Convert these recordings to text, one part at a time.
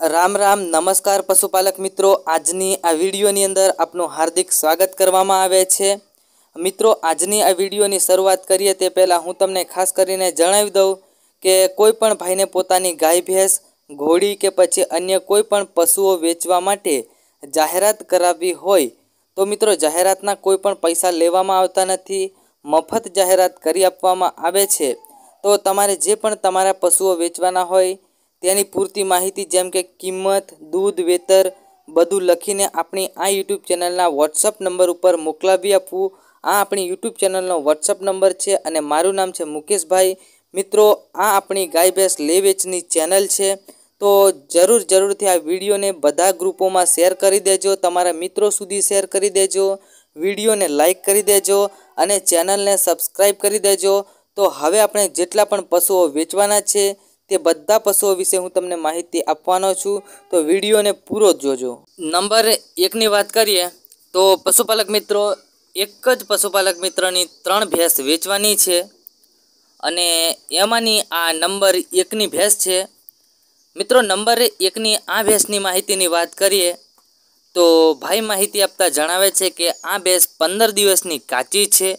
राम राम नमस्कार पशुपालक मित्रों, आजनी आ विडियोनी अंदर आपनु हार्दिक स्वागत करवामां आवे छे। मित्रों, आजनी आ विडियोनी शरूआत करीए ते पहेला हूँ तमने खास करीने जणावी दऊं के कोईपण भाईने पोतानी गाय भैंस घोड़ी के पछी अन्य कोईपण पशुओ वेचवा माटे जाहेरात करावी होय तो मित्रों जाहेरातना कोईपण पैसा लेवामां आवता नथी, मफत जाहेरात करी आपवामां आवे छे। तो तमारे जे पण तमारा पशुओ वेचवाना होय तेनी पूरती माहिती जेम के किंमत दूध वेतर बधुं लखीने आपणी आ यूट्यूब चेनलना वॉट्सअप नंबर पर मोकलावी आपवुं। आ आपणी यूट्यूब चेनलनो वॉट्सअप नंबर छे अने मारुं नाम छे मुकेश भाई। मित्रों, आ आपणी गाय भैंस ले वेचनी चेनल छे तो जरूर जरूरथी आ विडियोने बधा ग्रुपों में शेर करी देजो, तमारा मित्रों सुधी शेर करी देजो, विडियो ने लाइक करी देजो अने चेनल ने सब्सक्राइब करी देजो। तो हवे आपणे जेटला पण पशुओ वेचवाना छे ते बधा पशुओ विषे हूँ तमने माहिती आपवानो छूं, तो विडियो ने पूरो जोजो। नंबर 1 नी वात करीए तो पशुपालक मित्रों एक ज पशुपालक मित्रनी 3 भैंस वेचवानी छे अने एमांनी आ नंबर 1 नी भैंस छे। मित्रों, नंबर 1 नी आ भैंसनी माहितीनी वात करीए तो भाई माहिती आपता जणावे छे के आ भैंस 15 दिवसनी काची छे,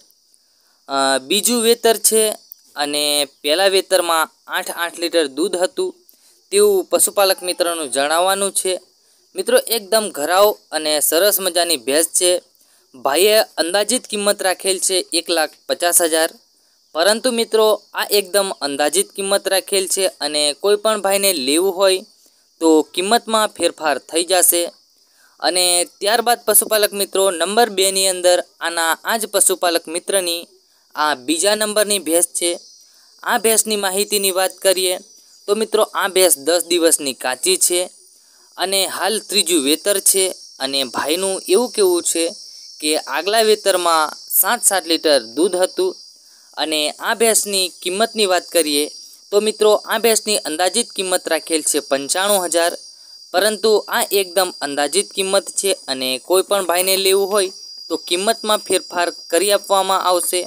बीजू वेतर छे अने पहेला वेतरमां 8 लीटर दूध हतुं तेवुं पशुपालक मित्रनुं जणाववानुं छे। मित्रों, एकदम घराव अने सरस मजानी भैंस छे। भाईए अंदाजित किंमत राखेल छे 1,50,000, परंतु मित्रों आ एकदम अंदाजित किंमत राखेल छे अने कोईपण भाईने लेवुं होय तो किंमतमां फेरफार थई जशे। अने त्यारबाद पशुपालक मित्रों नंबर 2 नी अंदर आना आज पशुपालक मित्रनी आ बीजा नंबरनी भैंस छे। आ भैंसनी माहितीनी वात करीए तो मित्रों आ भैंस 10 दिवसनी काची छे अने हाल त्रीजू वेतर छे अने भाईनुं एवुं कहेवुं छे के आगला वेतरमां 7 लीटर दूध हतुं। अने आ भैंसनी किंमतनी वात करीए तो मित्रों आ भैंसनी अंदाजित किंमत राखेल छे 95,000, परंतु आ एकदम अंदाजित किंमत छे अने कोईपण भाईने लेवुं होय तो किंमतमां फेरफार करी आपवामां आवशे।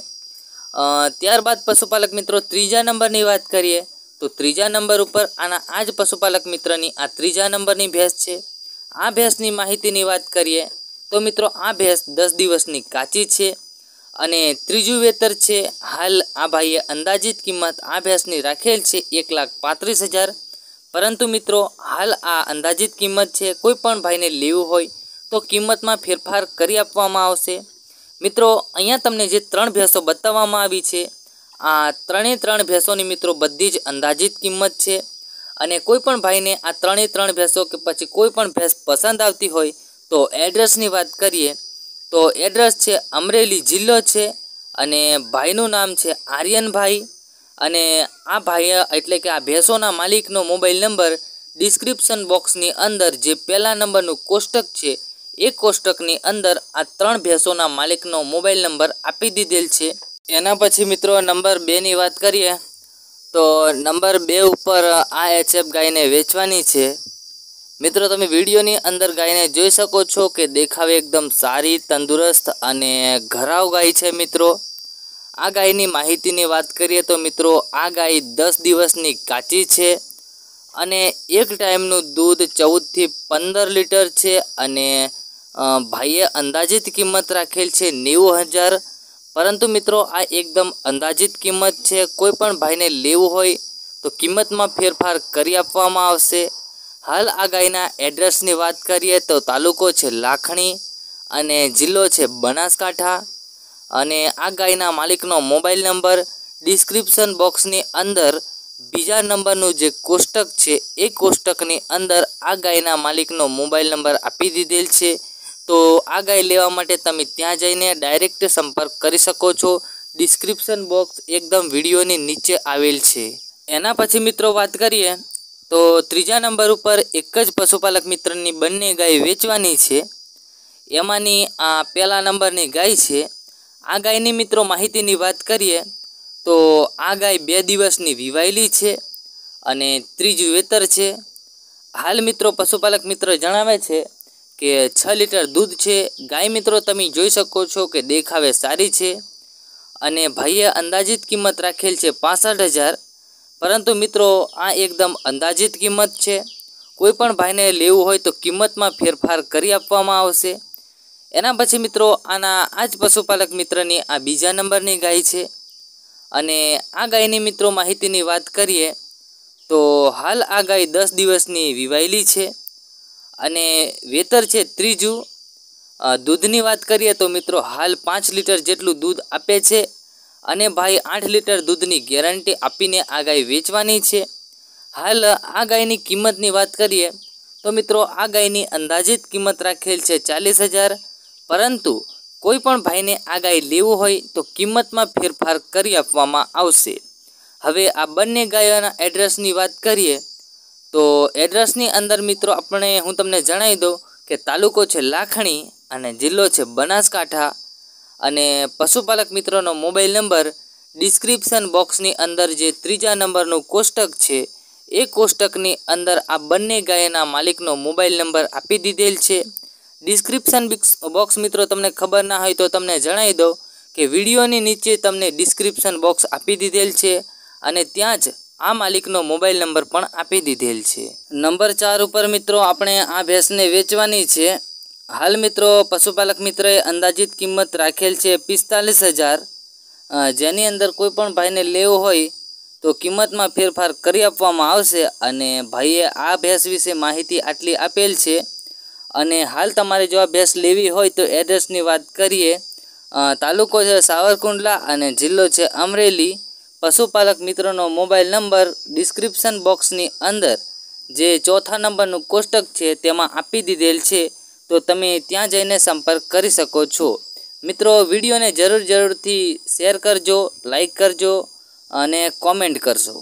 त्यारबाद पशुपालक मित्रों त्रीजा नंबरनी वात करीए तो त्रीजा नंबर पर आना आज पशुपालक मित्रनी आ त्रीजा नंबरनी भैंस छे। आ भैंसनी माहितीनी वात करीए तो मित्रों आ भैंस 10 दिवसनी काची छे अने त्रीजू वेतर छे। हाल आ भाईए अंदाजित किंमत आ भैंसनी राखेल छे 1,35,000, परंतु मित्रों हाल आ अंदाजित किंमत छे, कोईपण भाईने लेवुं होय तो किंमतमां फेरफार करी आपवामां आवशे। मित्रों, अहींया तमने जे 3 भैंसो बताववामां आवी छे आ 3 भैंसोनी मित्रों बधी ज अंदाजित किंमत छे अने कोईपण भाईने आ 3 भैंसो के पछी कोईपण भैंस पसंद आवती होय तो एड्रेसनी वात करीए तो एड्रेस छे अमरेली जिल्लो छे अने भाईनुं नाम छे आर्यन भाई। अने आ भाई एटले के आ भैंसोना मालिकनो मोबाइल नंबर डिस्क्रिप्शन बॉक्सनी अंदर जे पहेला नंबरनुं कोष्टक छे ए कोष्टकनी अंदर आ 3 भैंसोना मालिकनो मोबाइल नंबर आपी दीधेल छे। एना पछी मित्रों नंबर 2 नी वात करीए तो नंबर 2 पर आ एचएफ गायने वेचवानी छे। मित्रों, तमे विडियोनी अंदर गायने जोई शको छो के देखावे एकदम सारी तंदुरस्त अने घराव गाय छे। मित्रों, आ गायनी माहितीनी वात करीए तो मित्रों आ गाय 10 दिवसनी काची छे अने एक टाइमनुं दूध 14 થી 15 लीटर छे अने भाईए अंदाजित किंमत राखेल छे 90,000, परंतु मित्रों आ एकदम अंदाजित किंमत छे। कोईपण भाईने लेवुं होय तो किंमतमां फेरफार करी आपवामां आवशे। हाल आ गायना एड्रेसनी वात करीए तो तालुको छे लाखणी अने जिल्लो छे बनासकांठा अने आ गायना मालिकनो मोबाइल नंबर डिस्क्रिप्शन बॉक्सनी अंदर बीजा नंबरनुं जे कोष्टक छे ए कोष्टकनी अंदर आ गायना मालिकनो मोबाइल नंबर आपी दीधेल छे। तो आ गाय लेवा माटे तमे त्यां जईने डायरेक्ट संपर्क करी शको छो। डिस्क्रिप्शन बॉक्स एकदम विडियोनी नीचे आवेल छे। एना पछी मित्रों वात करीए तो त्रीजा नंबर पर एक ज पशुपालक मित्रनी बंने गाय वेचवानी छे। एमांनी आ पहेला नंबरनी गाय छे। आ गायनी मित्रों माहितीनी वात करीए तो आ गाय 2 दिवसनी वीवायेली छे अने त्रीजू वेतर छे। हाल मित्रों पशुपालक मित्र जणावे छे के 6 लीटर दूध छे। गाय मित्रों तमे जोई शको छो के देखावे सारी छे अने भाईए अंदाजित किंमत राखेल छे 65,000, परंतु मित्रों आ एकदम अंदाजित किंमत छे। કોઈ પણ ભાઈને લેવું હોય તો કિંમતમાં ફેરફાર કરી આપવામાં આવશે। એના પછી મિત્રો આના આ જ પશુપાલક મિત્રની આ બીજા નંબરની ગાય છે અને આ ગાયની મિત્રો માહિતીની વાત કરીએ તો હાલ આ ગાય 10 દિવસની વિવાયેલી છે અને વેતર છે ત્રીજું। દૂધની વાત કરીએ તો મિત્રો હાલ 5 લીટર જેટલું દૂધ આપે છે અને ભાઈ 8 લીટર દૂધની ગેરંટી આપીને આ ગાય વેચવાની છે। હાલ આ ગાયની કિંમતની વાત કરીએ તો મિત્રો આ ગાયની અંદાજિત કિંમત રાખેલ છે 40,000, પરંતુ કોઈ પણ ભાઈને આ ગાય લેવું હોય તો કિંમતમાં ફેરફાર કરી આપવામાં આવશે। હવે આ બંને ગાયોના એડ્રેસની વાત કરીએ તો એડ્રેસની અંદર મિત્રો હું તમને જણાવી દઉં કે તાલુકો છે લાખણી અને જિલ્લો છે બનાસકાંઠા અને પશુપાલક મિત્રોનો મોબાઈલ નંબર ડિસ્ક્રિપ્શન બોક્સની અંદર જે ત્રીજા નંબરનું કોષ્ટક છે એ કોષ્ટકની અંદર આ બંને ગાયના માલિકનો મોબાઈલ નંબર આપી દીધેલ છે। ડિસ્ક્રિપ્શન બોક્સ મિત્રો તમને ખબર ના હોય તો તમને જણાવી દઉં કે વિડીયોની નીચે તમને ડિસ્ક્રિપ્શન બોક્સ આપી દીધેલ છે અને ત્યાં જ આ માલિકનો મોબાઈલ નંબર પણ આપી દીધેલ છે। નંબર 4 ઉપર મિત્રો આપણે આ ભેંસને વેચવાની છે। હાલ મિત્રો પશુપાલક મિત્રએ અંદાજિત કિંમત રાખેલ છે 45,000, જેની અંદર કોઈ પણ ભાઈને લેવો હોય તો કિંમતમાં ફેરફાર કરી આપવામાં આવશે અને ભાઈએ આ ભેંસ વિશે માહિતી આટલી આપેલ છે। અને હાલ તમારે જો આ ભેંસ લેવી હોય તો એડ્રેસની વાત કરીએ તાલુકો છે સાવરકુંડલા અને જિલ્લો છે અમરેલી। પશુપાલક મિત્રોનો મોબાઈલ નંબર ડિસ્ક્રિપ્શન બોક્સની અંદર જે ચોથા નંબરનું કોષ્ટક છે તેમાં આપી દીધેલ છે, તો તમે ત્યાં જઈને સંપર્ક કરી શકો છો। મિત્રો વિડીયોને જરૂરથી શેર કરજો, લાઈક કરજો અને કોમેન્ટ કરજો।